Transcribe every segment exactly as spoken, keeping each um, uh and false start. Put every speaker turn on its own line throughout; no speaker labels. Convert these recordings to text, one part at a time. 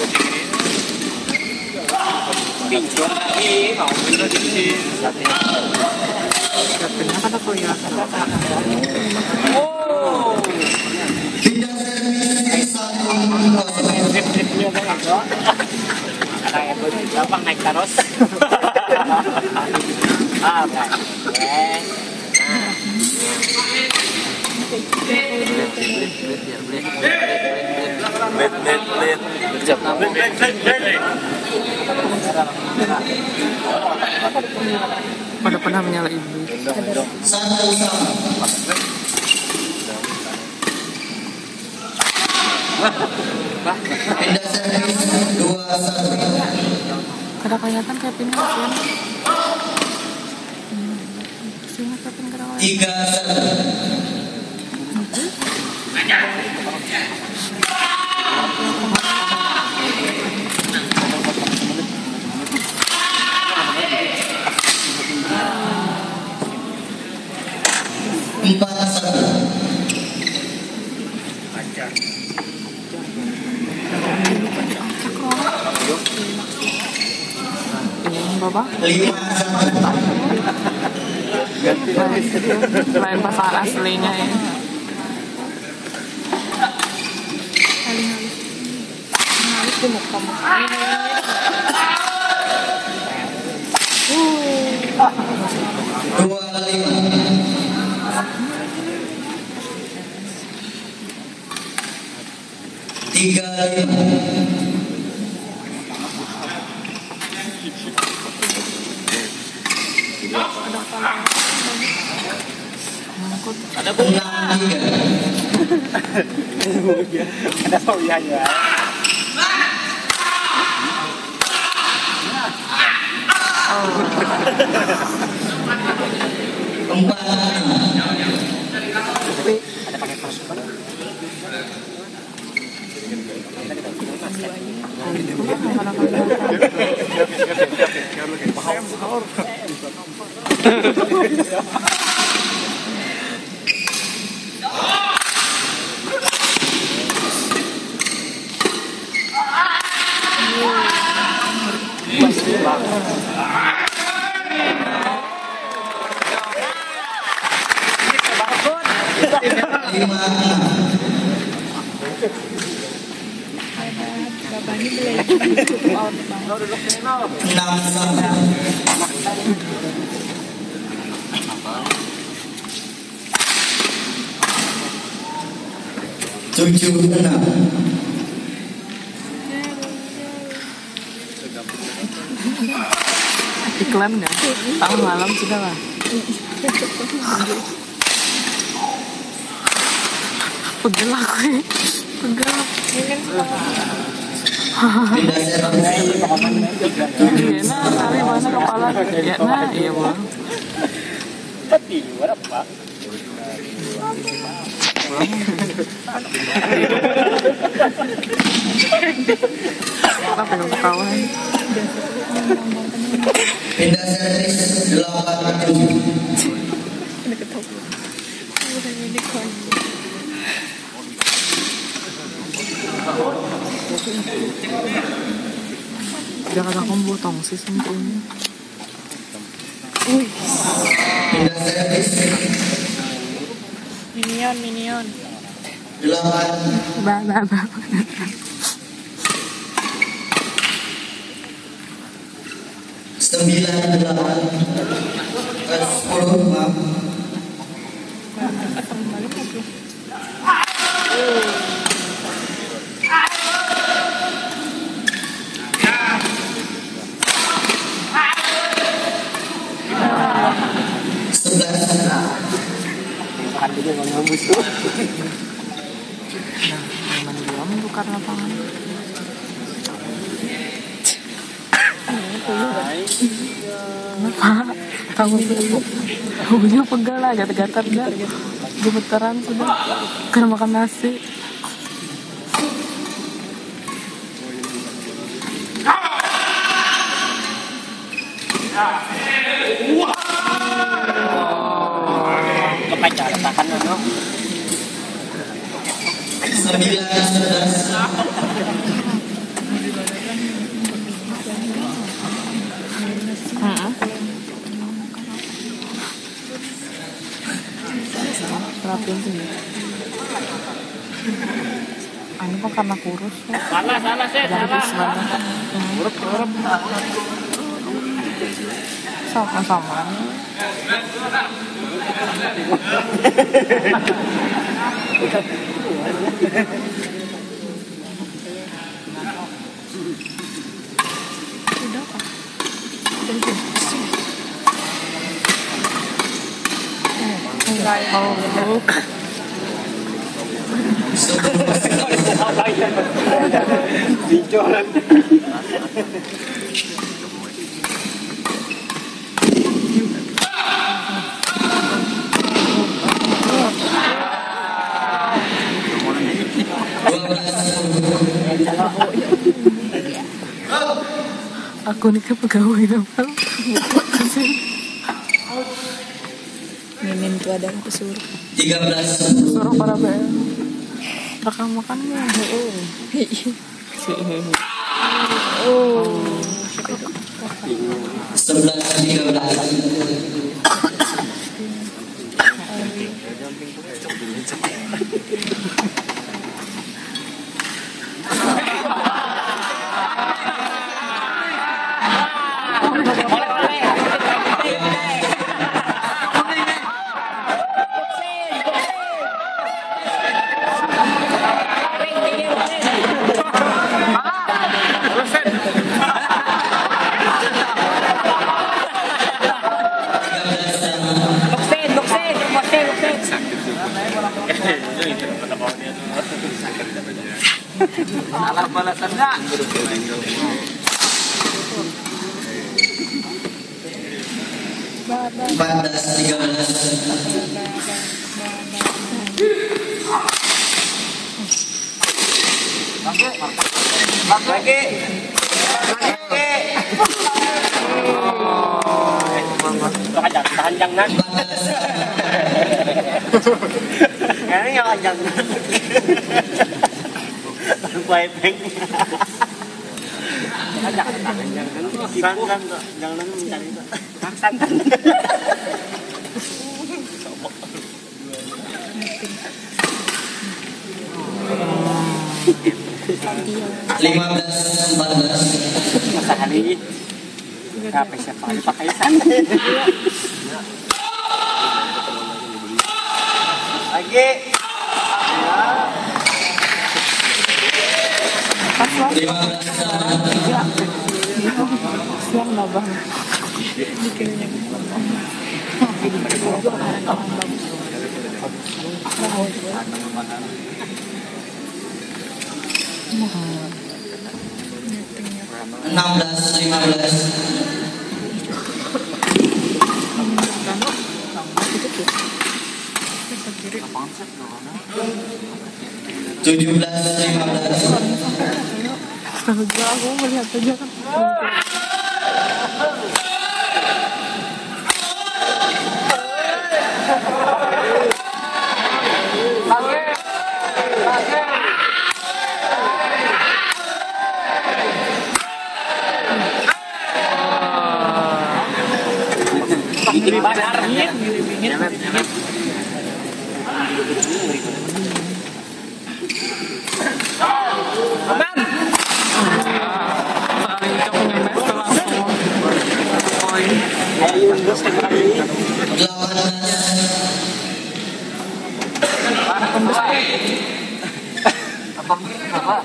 Bincang lagi, mau bener di sini.
Kenapa tak kau ya?
Oh.
Tidak servis satu
Kayak gampang naik terus. Ah, boleh. Blit blit blit. Berjam namun.
Pada pernah menyala iblis.
satu sama. Tidak servis dua satu.
Kada kelihatan Kevin kasihan. Kasihan Kevin kada kelihatan.
Tiga satu. Empat satu.
Ini Bapak.
Lima satu.
Lain pasal aslinya ya. Halus di muka muka.
Dua lima. Tiga lima.
Ada bunga. Ada bunga ya.
Empat.
Ada pakai pasukan.
Lima. Enam sama. Tujuh enam.
Iklan nggak? Tahu malam sudah lah. Pegel aku ya. Pegel.
Tidak servis.
Iya nah, kali mana kepala. Ya nah, iya bang.
Tapi berapa?
Kita pengen ketawa.
Pindah servis delapan tujuh. Jangan aku potong sih sempurna. Wih. Pindah servis
Minion, minion.
delapan.
Bah, bah, bah.
Sembilan delapan. Sepuluh maaf.
Hati dia ngambus tuh.
Nah, diam bukan lapangan. Kenapa? Kamu kamunya pegal lah, gatal-gatal dah. Gemeteran sudah. Karena makan nasi.
Kepacar tahan dulu.
Sembilan sebelas.
Ganti. Ini kok karena kurus ya.
Salah, salah, Set, salah.
Kurus, kurus. Sama-sama. Udah kok. Enggak mau dulu.
Bincoran.
Aku nih ke pegawai apa?
Mimin itu ada pesuruh.
tiga belas
Suruh para B M. Rekam makannya. Oh. Oh.
sebelas tiga belas
Salah balasannya.
empat belas tiga belas
Lagi. Lagi. Panjang, panjang nan. Kayaknya yang panjang. Quay peng. Jangan, jangan, jangan, jangan mencari itu. Santan.
lima belas empat belas
Masa hari siapa siapa pakai santan. Lagi.
lima belas
Siang lah bang.
enam belas lima belas tujuh belas lima belas
Enggak, aku melihat aja kan.
Ini benar. Aman. Ayo, bos kembali. Apa apa?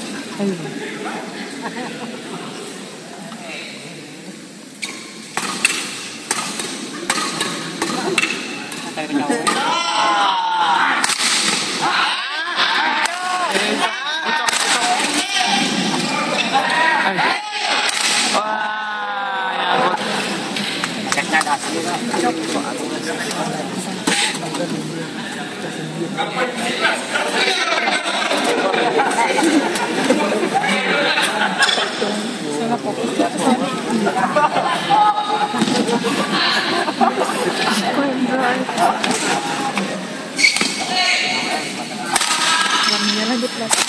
Warnanya lagi plastik.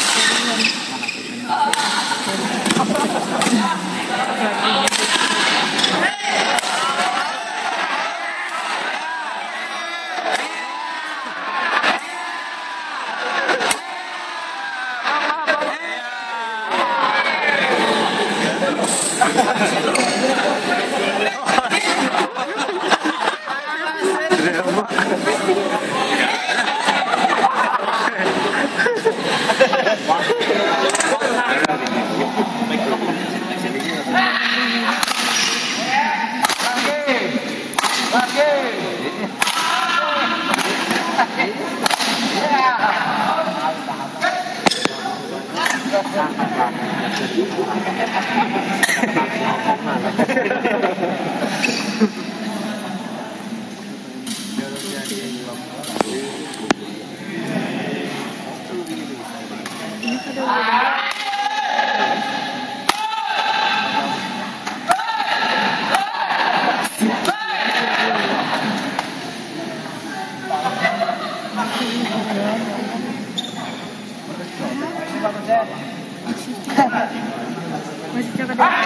Masih coba deh.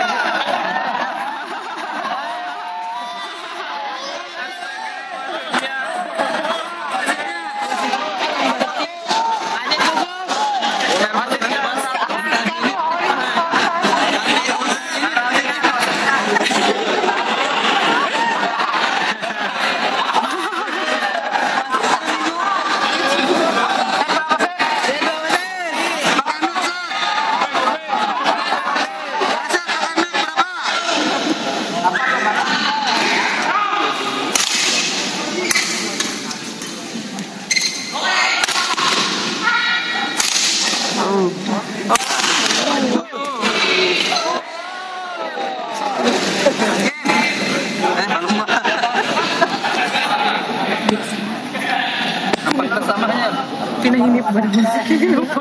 Pindah ini pada musik lupa.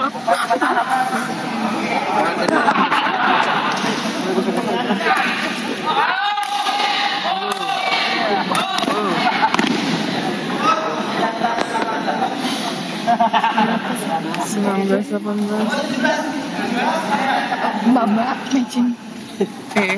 sembilan belas delapan belas Mbak-mbak matching. Oke.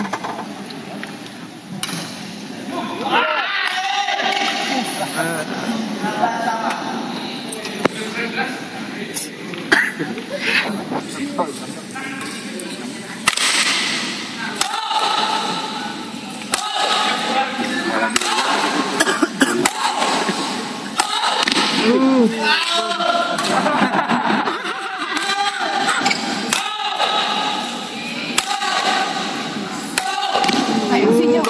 Ayo sini.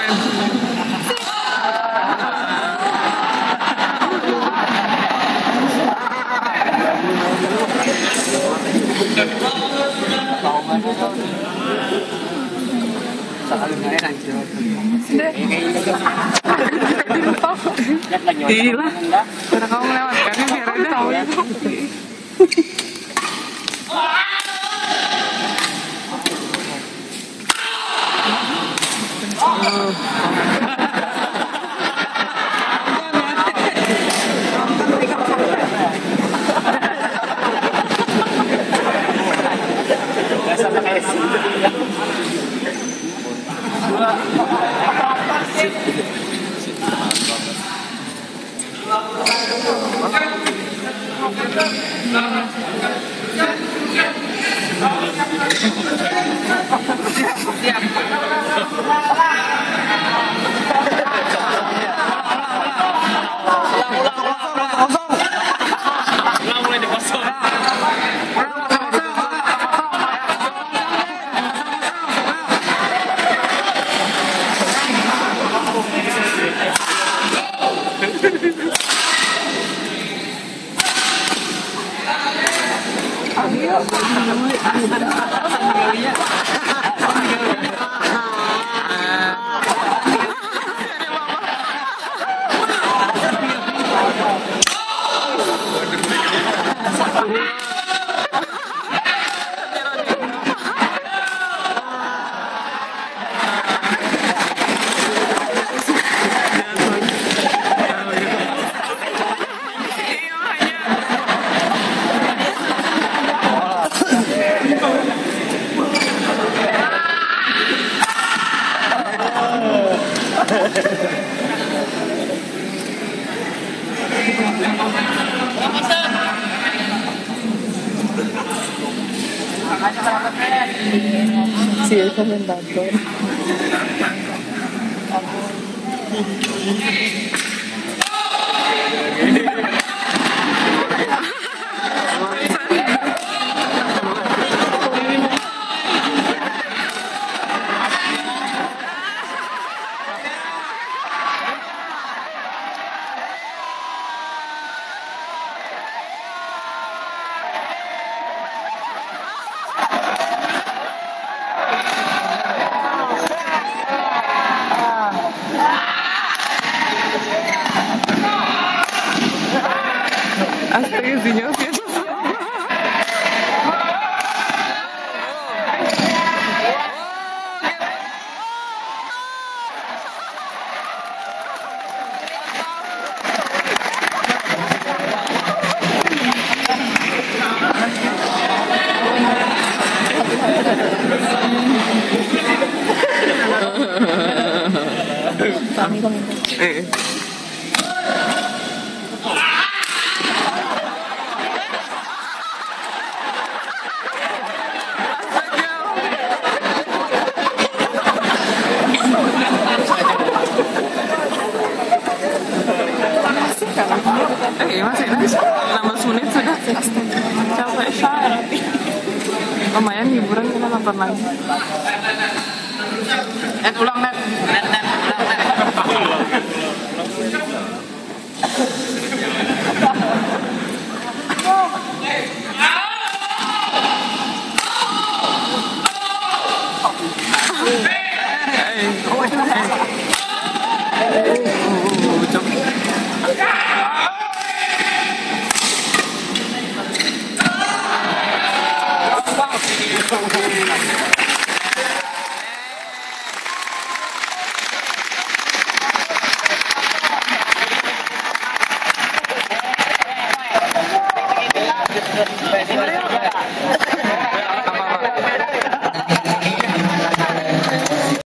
Gila, karena kamu melewatkannya biar ada tahu itu.
Sama kayak sih.
si komentator. Astaga, sinyal sih. Eh. Eh, masih enam belas menit sudah. Capek saya. Lumayan hiburan, kita nonton lagi.
Net ulang net. Net net ulang net.
Wow.